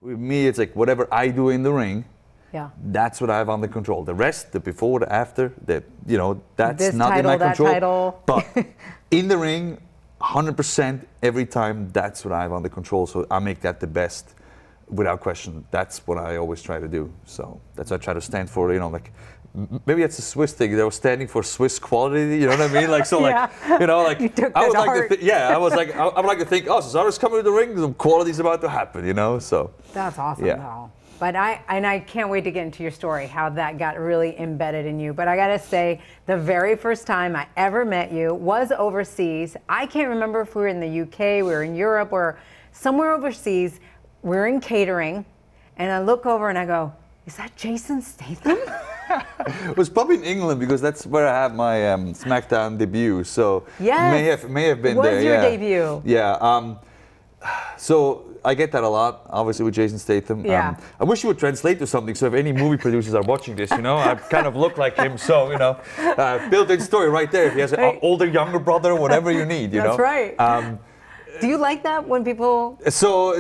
With me, it's like whatever I do in the ring, yeah, that's what I have under control. The rest, the before, the after, that's this not title, in my control. Title. But in the ring, 100% every time, that's what I have under control. So I make that the best, without question. That's what I always try to do. So that's what I try to stand for. Maybe it's a Swiss thing. They were standing for Swiss quality. You know what I mean? Like so, yeah. You I would like to think, oh, Cesaro's coming to the ring. Some quality's about to happen. So that's awesome. Yeah. Though. But I can't wait to get into your story, how that got really embedded in you. But I gotta say, the very first time I ever met you was overseas. I can't remember if we were in the UK, we were in Europe, or somewhere overseas. We're in catering, and I look over and I go, is that Jason Statham? It was probably in England because that's where I had my SmackDown debut. So yes. may have been was there. Was your yeah. debut? Yeah. So I get that a lot, obviously, with Jason Statham. Yeah. I wish you would translate to something. So if any movie producers are watching this, I kind of look like him. So built-in story right there. If he has an older, younger brother, whatever you need. That's right. Do you like that when people? So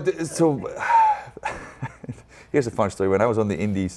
here's a fun story. When I was on the Indies,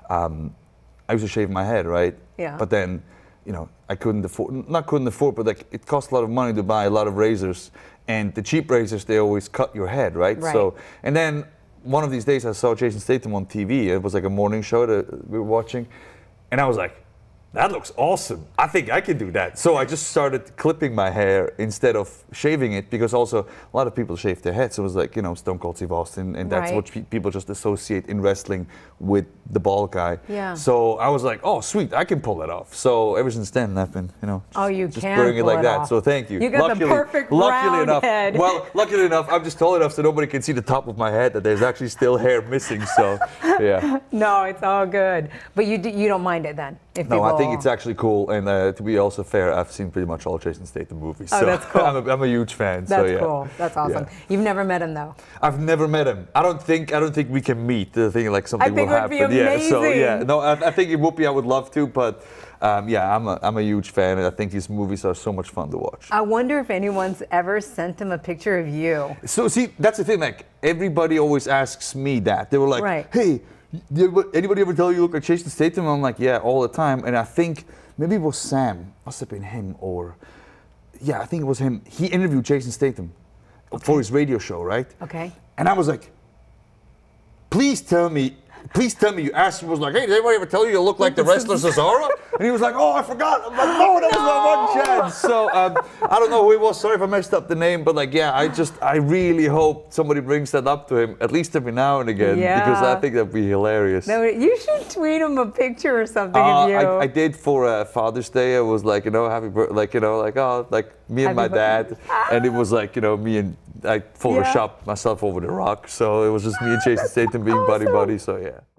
I used to shave my head, right? Yeah. But then, I couldn't afford, but like it cost a lot of money to buy a lot of razors, and the cheap razors, they always cut your head, right? Right. So, and then one of these days I saw Jason Statham on TV. It was like a morning show that we were watching, and I was like, that looks awesome. I think I can do that. So I just started clipping my hair instead of shaving it, because also a lot of people shave their heads. So it was like, Stone Cold Steve Austin, and that's what people just associate in wrestling with the bald guy. Yeah. So I was like, oh, sweet, I can pull that off. So ever since then, I've been, just wearing it like that. So thank you. You got the perfect round head. Well, luckily enough, I'm just tall enough so nobody can see the top of my head, that there's actually still hair missing. So, yeah. No, it's all good. But you don't mind it then? No, I think it's actually cool, and to be also fair, I've seen pretty much all Jason Statham movies. Oh, so that's cool. I'm a huge fan. That's cool. That's awesome. Yeah. You've never met him though. I've never met him. I don't think we can meet. The thing like something will happen. It would be amazing. Yeah. So yeah, no, I think it would be. I would love to, but yeah, I'm a huge fan, and I think his movies are so much fun to watch. I wonder if anyone's ever sent him a picture of you. So see, that's the thing. Like everybody always asks me that. They were like, hey. Anybody ever tell you look like Jason Statham? I'm like, yeah, all the time. And I think maybe it was Sam. Must have been him, or yeah, I think it was him. He interviewed Jason Statham for his radio show, right? Okay. And I was like, please tell me you asked him, was like, hey, did anybody ever tell you look like the wrestler Cesaro? And he was like, oh, I forgot. I'm like, no, that was my one chance. So I don't know who he was. Sorry if I messed up the name, but like, yeah, I really hope somebody brings that up to him, at least every now and again, because I think that'd be hilarious. No, you should tweet him a picture or something of you. I did for Father's Day. I was like, happy birthday, like me and my dad, and it was like, me and I photoshopped myself over the rock, so it was just me and Jason Statham being buddy. So yeah.